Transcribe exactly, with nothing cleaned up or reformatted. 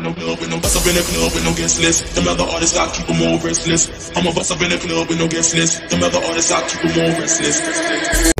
no club with no bust up in the club with no guest list. Them other artists I keep them all restless. I'm a bust up in the club with no guest list. Them other artists I keep them all restless.